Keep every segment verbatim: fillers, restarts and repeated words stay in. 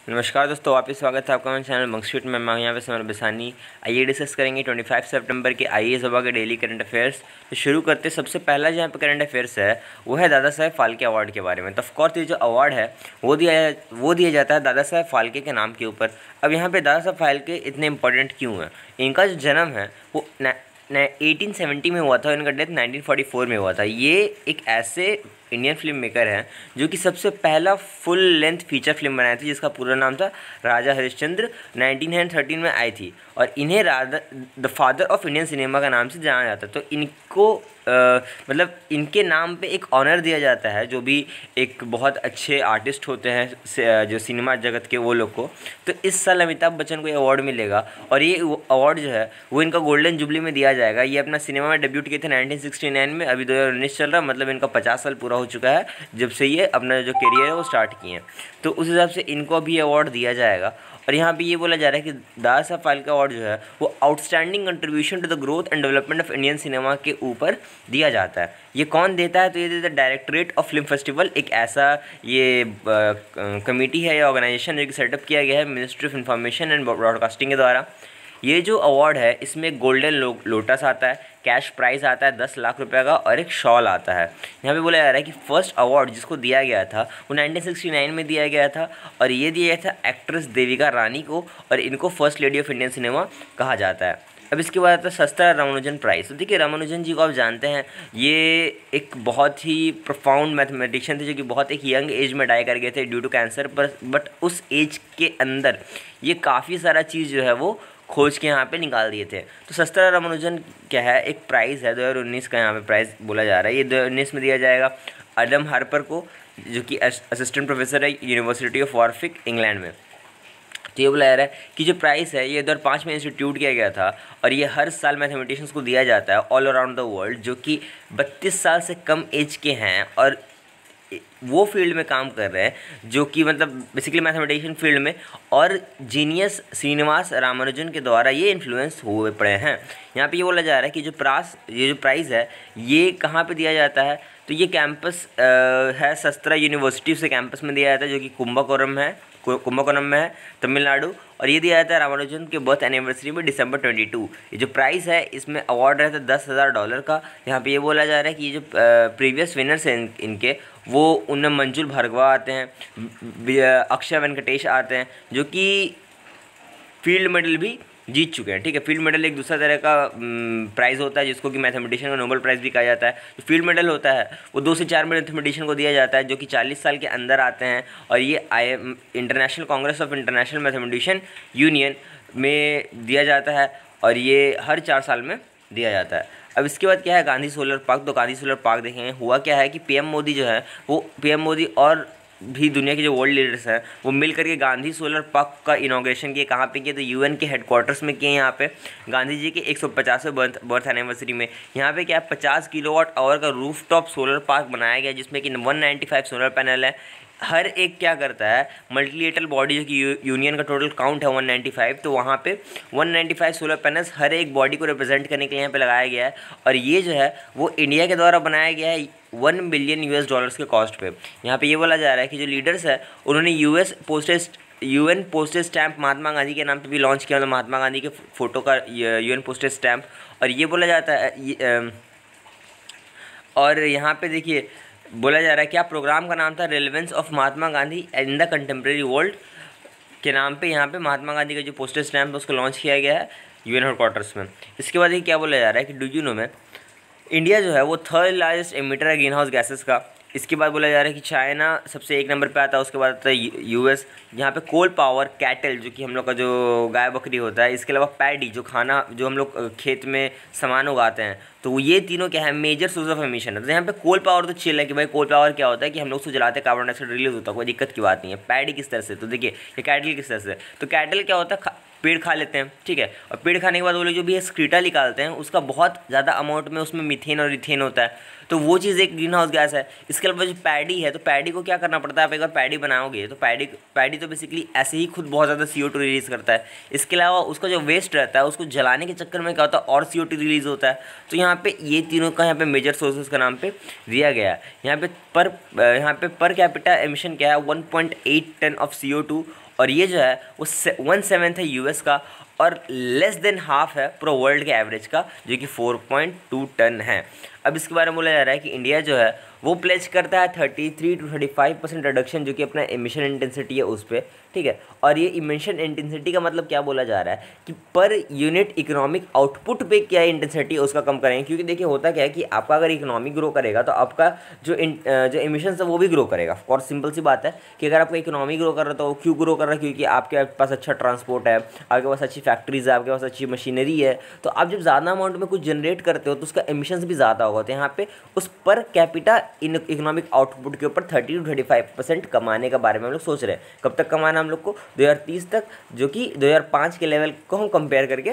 नमस्कार दोस्तों, वापस स्वागत है आपका हमारे चैनल मंगस्वीट में। मैं यहाँ पे समर बिसानी। आइए डिस्कस करेंगे पच्चीस सितंबर के आईएसबा के डेली करंट अफेयर्स। तो शुरू करते सबसे पहला जहाँ पे करंट अफेयर्स है वो है दादा साहेब फाल्के अवार्ड के बारे में। तो ऑफकोर्स ये जो अवार्ड है वो दिया वो दिया जाता है दादा साहेब फाल्के के नाम के ऊपर। अब यहाँ पे दादा साहेब फाल्के इतने इंपॉर्टेंट क्यों हैं? इनका जो जन्म है वो एटीन सेवेंटी में हुआ था, इनका डेथ नाइनटीन फोर्टी फोर में हुआ था। ये एक ऐसे इंडियन फिल्म मेकर हैं जो कि सबसे पहला फुल लेंथ फीचर फिल्म बनाई थी जिसका पूरा नाम था राजा हरिश्चंद्र, नाइनटीन थर्टीन में आई थी। और इन्हें राजा the father of Indian cinema का नाम से जाना जाता है। तो इनको आ, मतलब इनके नाम पे एक ऑनर दिया जाता है जो भी एक बहुत अच्छे आर्टिस्ट होते हैं जो सिनेमा जगत के, वो लोग को। तो इस साल अमिताभ बच्चन को ये अवार्ड मिलेगा और ये अवार्ड जो है वो इनका गोल्डन जुबली में दिया जाएगा। ये अपना सिनेमा में डेब्यूट किए थे नाइनटीन सिक्सटी नाइन में, अभी दो हज़ार उन्नीस चल रहा, मतलब इनका पचास साल पूरा हो चुका है जब से ये अपना जो करियर है वो स्टार्ट किए हैं। तो उस हिसाब से इनको अभी अवार्ड दिया जाएगा। और यहाँ पे ये बोला जा रहा है कि दादा साहब फाल्के अवार्ड जो है वो outstanding contribution to the growth and development of Indian cinema के ऊपर दिया जाता है। ये कौन देता है? तो ये देता है डायरेक्टरेट ऑफ फिल्म फेस्टिवल। एक ऐसा ये कमेटी है या ऑर्गेनाइजेशन जो कि सेटअप किया गया है ministry of information and broadcasting के द्वारा। ये जो अवार्ड है इसमें गोल्डन लो, लोटस आता है, कैश प्राइज़ आता है दस लाख रुपए का और एक शॉल आता है। यहाँ पे बोला जा रहा है कि फर्स्ट अवार्ड जिसको दिया गया था वो नाइनटीन सिक्सटी नाइन में दिया गया था और ये दिया गया था एक्ट्रेस देविका रानी को, और इनको first lady of Indian cinema कहा जाता है। अब इसके बाद आता है सस्ता रामानुजन प्राइज़। तो देखिए रामानुजन जी को आप जानते हैं, ये एक बहुत ही प्रोफाउंड मैथमेटिशियन थे जो कि बहुत एक यंग एज में डाई कर गए थे ड्यू टू कैंसर पर। बट उस एज के अंदर ये काफ़ी सारा चीज़ जो है वो खोज के यहाँ पे निकाल दिए थे। तो सस्ता रामानुजन क्या है, एक प्राइज़ है दो हज़ार उन्नीस का यहाँ पे प्राइज़ बोला जा रहा है। ये दो हज़ार उन्नीस में दिया जाएगा एडम हार्पर को जो कि असिस्टेंट प्रोफेसर है यूनिवर्सिटी ऑफ वॉरविक इंग्लैंड में। तो ये बोला जा रहा है कि जो प्राइस है ये दो हज़ार पाँच में इंस्टीट्यूट किया गया था और ये हर साल मैथमेटिशियंस को दिया जाता है ऑल अराउंड द वर्ल्ड जो कि बत्तीस साल से कम एज के हैं और वो फील्ड में काम कर रहे हैं जो कि मतलब बेसिकली मैथमेटिशियन फील्ड में, और जीनियस श्रीनिवास रामानुजन के द्वारा ये इन्फ्लुएंस हुए पड़े हैं। यहाँ पे ये बोला जा रहा है कि जो प्रास ये जो प्राइज़ है ये कहाँ पे दिया जाता है? तो ये कैंपस है सस्त्रा यूनिवर्सिटी से कैंपस में दिया जाता है जो कि कुंभकोणम है कुंभकोणम में है तमिलनाडु, और ये दिया जाता है रामानुजन के बर्थ एनिवर्सरी में दिसंबर बाईस। ये जो प्राइस है इसमें अवार्ड रहता है दस हज़ार डॉलर का। यहाँ पे ये बोला जा रहा है कि ये जो प्रीवियस विनर्स हैं इन, इनके वो उनमें मंजुल भार्गवा आते हैं, अक्षय वेंकटेश आते हैं जो कि फील्ड मेडल भी जीत चुके हैं। ठीक है, फील्ड मेडल एक दूसरा तरह का प्राइज़ होता है जिसको कि मैथमेटिशियन का नोबेल प्राइज़ भी कहा जाता है। जो फील्ड मेडल होता है वो दो से चार मैथमेटिशियन को दिया जाता है जो कि चालीस साल के अंदर आते हैं, और ये आई international congress of international mathematician union में दिया जाता है और ये हर चार साल में दिया जाता है। अब इसके बाद क्या है, गांधी सोलर पार्क। तो गांधी सोलर पार्क देखेंगे हुआ क्या है कि पीएम मोदी जो है वो पीएम मोदी और भी दुनिया के जो वर्ल्ड लीडर्स हैं वो मिल करके गांधी सोलर पार्क का इनॉग्रेशन किए। कहाँ पे किए? तो यूएन के हेडक्वार्टर्स में किए। यहाँ पे गांधी जी के एक सौ पचासवें बर्थ बर्थ एनिवर्सरी में यहाँ पे क्या है पचास किलोवाट आवर का रूफटॉप सोलर पार्क बनाया गया जिसमें कि एक सौ पचानवे सोलर पैनल है। हर एक क्या करता है मल्टीलेटरल बॉडी जो कि यूनियन का टोटल काउंट है एक सौ पचानवे, तो वहाँ पे एक सौ पचानवे सोलर पैनल्स हर एक बॉडी को रिप्रेजेंट करने के लिए यहाँ पे लगाया गया है। और ये जो है वो इंडिया के द्वारा बनाया गया है वन बिलियन यूएस डॉलर्स के कॉस्ट पे। यहाँ पे ये बोला जा रहा है कि जो लीडर्स है उन्होंने US postage UN postage stamp Mahatma Gandhi के नाम पे भी लॉन्च किया, मतलब महात्मा गांधी के फोटो का यूएन पोस्टेज स्टैम्प। और ये बोला जाता है, और यहाँ पे देखिए बोला जा रहा है क्या प्रोग्राम का नाम था relevance of Mahatma Gandhi in the contemporary world के नाम पे यहाँ पे महात्मा गांधी का जो पोस्टर स्टैम्प है उसको लॉन्च किया गया है यूएन हेडक्वार्टर्स में। इसके बाद ये क्या बोला जा रहा है कि डू यू नो में इंडिया जो है वो थर्ड लार्जेस्ट एमिटर है ग्रीन हाउस गैसेस का। इसके बाद बोला जा रहा है कि चाइना सबसे एक नंबर पे आता है, उसके बाद आता है यूएस। यहाँ पे कोल पावर, कैटल जो कि हम लोग का जो गाय बकरी होता है, इसके अलावा पैडी जो खाना जो हम लोग खेत में सामान उगाते हैं, तो ये तीनों क्या है मेजर सोर्स ऑफ एमिशन है। तो यहाँ पे कोल पावर तो चिल है कि भाई कोल पावर क्या होता है कि हम लोग उसको जलाते हैं कार्बन डाइऑक्साइड रिलीज होता है, कोई दिक्कत की बात नहीं है। पैडी किस तरह से? तो देखिए ये कैटल किस तरह से, तो कैटल क्या होता है पेड़ खा लेते हैं, ठीक है, और पेड़ खाने के बाद वो लोग जो भी एक्सक्रीटा निकालते हैं उसका बहुत ज़्यादा अमाउंट में उसमें मीथेन और इथेन होता है, तो वो चीज़ एक ग्रीन हाउस गैस है। इसके अलावा जो पैडी है, तो पैडी को क्या करना पड़ता है, आप एक बार पैडी बनाओगे तो पैडी पैडी तो बेसिकली ऐसे ही खुद बहुत ज़्यादा सी ओ टू रिलीज़ करता है। इसके अलावा उसका जो वेस्ट रहता है उसको जलाने के चक्कर में क्या होता है और सी ओ टू रिलीज़ होता है। तो यहाँ पे ये तीनों का यहाँ पे मेजर सोर्सेज का नाम पे दिया गया है। यहाँ पे पर यहाँ पे पर कैपिटा एमिशन क्या है one point eight ton of C O two और ये जो है वो वन सेवेंथ है यूएस का और लेस देन हाफ है पूरा वर्ल्ड के एवरेज का, जो कि फोर पॉइंट टू टन है। अब इसके बारे में बोला जा रहा है कि इंडिया जो है वो प्लेज करता है thirty three to thirty five percent reduction, जो कि अपना एमिशन इंटेंसिटी है उस पर, ठीक है। और ये इमिशन इंटेंसिटी का मतलब क्या बोला जा रहा है कि पर यूनिट इकोनॉमिक आउटपुट पे क्या इंटेंसिटी है उसका कम करेंगे, क्योंकि देखिए होता क्या है कि आपका अगर इकोनॉमी ग्रो करेगा तो आपका जो जो इमिशन है वो भी ग्रो करेगा। और सिंपल सी बात है कि अगर आपका इकोनॉमी ग्रो कर रहा है तो वो क्यों ग्रो कर रहा है, क्योंकि आपके पास अच्छा ट्रांसपोर्ट है, आपके पास अच्छी फैक्ट्रीज है, आपके पास अच्छी मशीनरी है, तो आप जब ज़्यादा अमाउंट में कुछ जनरेट करते हो तो उसका एमिशंस भी ज़्यादा होगा। तो यहाँ पे उस per capita in economic output के ऊपर thirty two thirty five percent कमाने के बारे में हम लोग सोच रहे हैं। कब तक कमाना हम लोग को? दो हज़ार तीस तक, जो कि दो हज़ार पाँच के लेवल को हम कंपेयर करके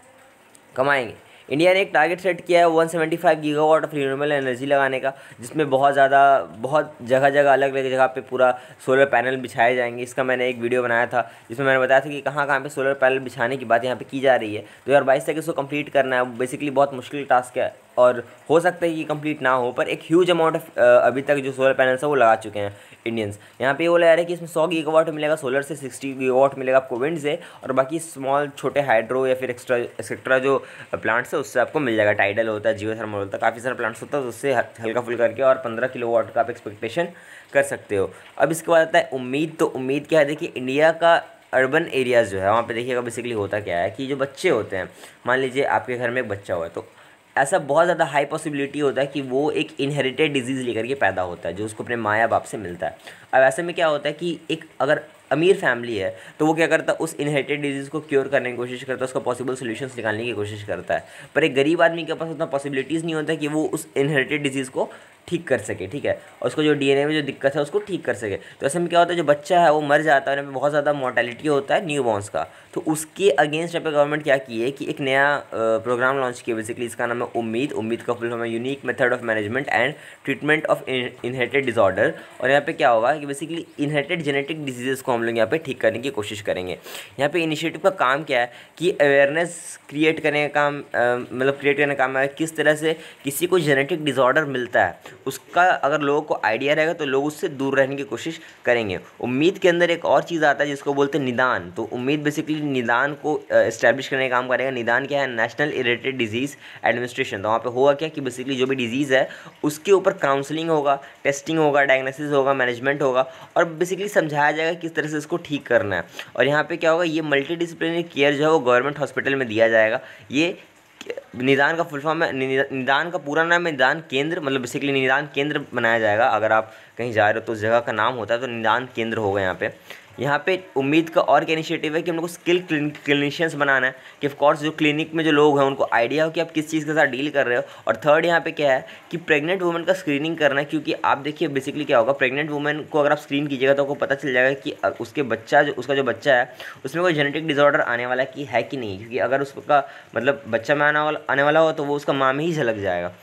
कमाएंगे। इंडिया ने एक टारगेट सेट किया है one seventy five gigawatt of renewable energy लगाने का, जिसमें बहुत ज़्यादा बहुत जगह जगह अलग अलग जगह पे पूरा सोलर पैनल बिछाए जाएंगे। इसका मैंने एक वीडियो बनाया था जिसमें मैंने बताया था कि कहाँ कहाँ पे सोलर पैनल बिछाने की बात यहाँ पे की जा रही है। दो हज़ार बाईस तक इसको कंप्लीट करना है। बेसिकली बहुत मुश्किल टास्क है और हो सकता है कि कंप्लीट ना हो, पर एक ह्यूज अमाउंट ऑफ अभी तक जो सोलर पैनल्स है वो लगा चुके हैं इंडियंस। यहाँ पे ये बोला जा रहा है कि इसमें सौ गीगावाट मिलेगा सोलर से, सिक्सटी गीगावाट मिलेगा आपको विंड से, और बाकी स्मॉल छोटे हाइड्रो या फिर एक्स्ट्रा एक्सेट्रा जो प्लांट्स है उससे आपको मिल जाएगा। टाइडल होता है, जियो थर्मल होता है, काफ़ी सारे प्लांट्स होता है, तो उससे हल्का फुल करके और पंद्रह किलोवाट का आप एक्सपेक्टेशन कर सकते हो। अब इसके बाद आता है उम्मीद। तो उम्मीद क्या है, देखिए इंडिया का अर्बन एरियाज़ जो है वहाँ पे देखिएगा बेसिकली होता क्या है कि जो बच्चे होते हैं, मान लीजिए आपके घर में एक बच्चा हुआ है, तो ऐसा बहुत ज़्यादा हाई पॉसिबिलिटी होता है कि वो एक इनहेरिटेड डिजीज़ लेकर के पैदा होता है जो उसको अपने माँ या बाप से मिलता है। अब ऐसे में क्या होता है कि एक अगर अमीर फैमिली है तो वो क्या करता है, उस इनहेरिटेड डिजीज़ को क्योर करने की कोशिश करता है, उसका पॉसिबल सॉल्यूशंस निकालने की कोशिश करता है। पर एक गरीब आदमी के पास उतना पॉसिबिलिटीज़ नहीं होता है कि वो उस इनहेरिटेड डिजीज़ को ठीक कर सके, ठीक है, और उसको जो डीएनए में जो दिक्कत है उसको ठीक कर सके। तो ऐसे में क्या होता है, जो बच्चा है वो मर जाता है, उनमें बहुत ज़्यादा मोर्टेलिटी होता है न्यू बॉर्न्स का। तो उसके अगेंस्ट यहाँ पे गवर्नमेंट क्या की है कि एक नया प्रोग्राम लॉन्च किया, बेसिकली इसका नाम है उम्मीद। उम्मीद का फुल फॉर्म है unique method of management and treatment of inherited disorder. और यहाँ पे क्या होगा कि बेसिकली इनहेरिटेड जेनेटिक डिजीज़ को हम लोग यहाँ पे ठीक करने की कोशिश करेंगे। यहाँ पे इनिशिएटिव का काम क्या है कि अवेयरनेस क्रिएट करने का काम, मतलब क्रिएट करने का काम है किस तरह से किसी को जेनेटिक डिसऑर्डर मिलता है उसका अगर लोगों को आइडिया रहेगा तो लोग उससे दूर रहने की कोशिश करेंगे। उम्मीद के अंदर एक और चीज़ आता है जिसको बोलते हैं निदान। तो उम्मीद बेसिकली निदान को इस्टेब्लिश करने का काम करेगा। निदान क्या है, नेशनल इरिटेड डिजीज़ एडमिनिस्ट्रेशन। तो वहाँ पे होगा क्या कि बेसिकली जो भी डिजीज़ है उसके ऊपर काउंसलिंग होगा, टेस्टिंग होगा, डायग्नोसिस होगा, मैनेजमेंट होगा, और बेसिकली समझाया जाएगा किस तरह से इसको ठीक करना है। और यहाँ पे क्या होगा, ये मल्टी डिसिप्लिनरी केयर जो है वो गवर्नमेंट हॉस्पिटल में दिया जाएगा। ये निदान का फुल फॉर्म है, निदान का पूरा नाम है निदान केंद्र, मतलब बेसिकली निदान केंद्र बनाया जाएगा। अगर आप कहीं जा रहे हो तो उस जगह का नाम होता है, तो निदान केंद्र होगा यहाँ पे। यहाँ पे उम्मीद का और क्या इनिशिएटिव है कि हम लोग को स्किल क्लिनिशियंस बनाना है, कि ऑफ कोर्स जो क्लिनिक में जो लोग हैं उनको आइडिया हो कि आप किस चीज़ के साथ डील कर रहे हो। और थर्ड यहाँ पे क्या है कि प्रेग्नेंट वुमेन का स्क्रीनिंग करना है, क्योंकि आप देखिए बेसिकली क्या होगा, प्रेग्नेंट वुमेन को अगर आप स्क्रीन कीजिएगा तो आपको पता चल जाएगा कि उसके बच्चा जो उसका जो बच्चा है उसमें कोई जेनेटिक डिसऑर्डर आने वाला कि है कि नहीं, क्योंकि अगर उसका मतलब बच्चा में आने वाला आने वाला हो तो वो उसका माँ में ही झलक जाएगा।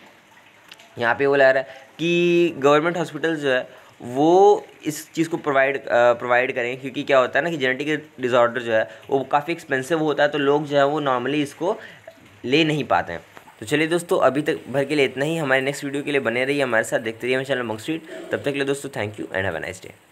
यहाँ पे वो लग रहा है कि गवर्नमेंट हॉस्पिटल जो है वो इस चीज़ को प्रोवाइड प्रोवाइड करेंगे, क्योंकि क्या होता है ना कि जेनेटिक डिसऑर्डर जो है वो काफ़ी एक्सपेंसिव होता है, तो लोग जो है वो नॉर्मली इसको ले नहीं पाते हैं। तो चलिए दोस्तों, अभी तक भर के लिए इतना ही। हमारे नेक्स्ट वीडियो के लिए बने रहिए हमारे साथ, देखते रहिए हमारे चैनल मंग स्ट्रीट। तब तक के लिए दोस्तों thank you and have a nice day.